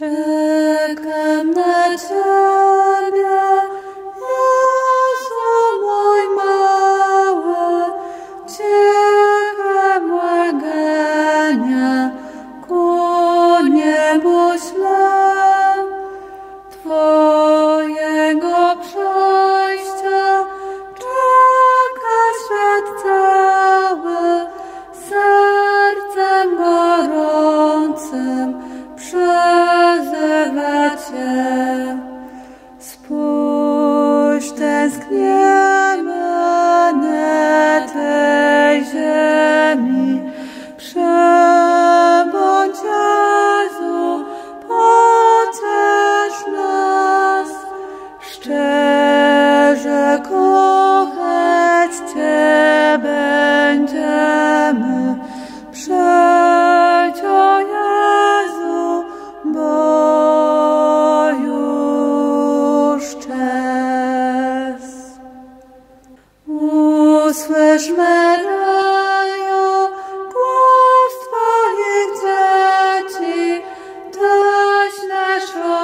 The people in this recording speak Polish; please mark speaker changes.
Speaker 1: Czekam na Ciebie, Jezu mój mały, ciche błagania ku niebu ślę. Twojego przejścia czeka świat cały, sercem gorącym przezywa Cię. Spójrz, tęskniemy na tej ziemi, przebądź Jezu, pociesz nas, szczerze kochać Cię będziemy, przejdź o Jezu, bo już czas. Usłysz, Maryjo, głos Twoich dzieci, Tyś nasza